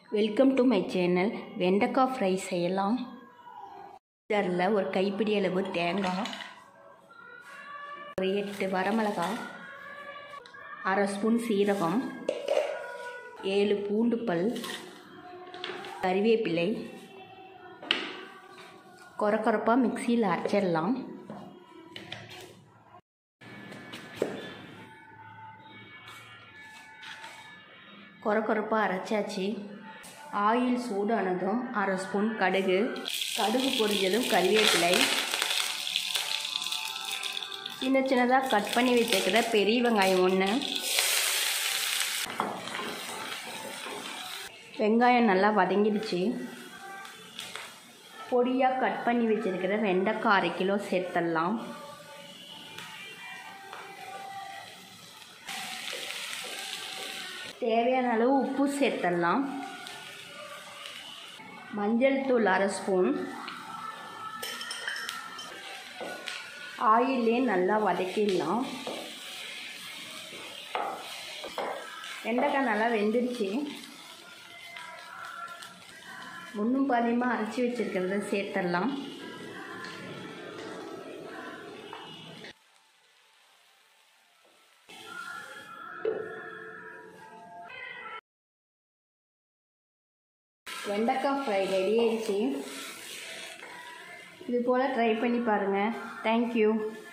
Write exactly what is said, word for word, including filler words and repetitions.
Welcome to my channel. வெண்டைக்காய் fry செய்யலாம். இதில் ஒரு கைப்பிடி அளவு தேங்காய், ஒரு எட்டு வரமிளகாய், அரை ஸ்பூன் சீரகம், ஏழு பூண்டு பல், கறிவேப்பிலை கொர கொரப்பாக மிக்சியில் அரைச்சிடலாம். கொர கொரப்பாக அரைச்சாச்சு. ஆயில் சூடானதும் அரை ஸ்பூன் கடுகு, கடுகு பொரிஞ்சதும் கறிவேப்பிலை, சின்ன சின்னதாக கட் பண்ணி வச்சுக்கிற பெரிய வெங்காயம் ஒன்று. வெங்காயம் நல்லா வதங்கிடுச்சு. பொடியாக கட் பண்ணி வச்சுருக்கிற வெண்டைக்காய் அரை கிலோ சேர்த்துடலாம். தேவையான அளவு உப்பு சேர்த்துடலாம். மஞ்சள் தூள் அரை ஸ்பூன். ஆயிலே நல்லா வதக்கிடலாம். வெண்டைக்காய் நல்லா வெந்துடுச்சு. ஒன்றும் பாதியமாக அரைச்சி வச்சுருக்கிறத சேர்த்துடலாம். வெண்டைக்காய் ஃப்ரை ரெடி ஆயிடுச்சு. இது போல் ட்ரை பண்ணி பாருங்கள். தேங்க்யூ.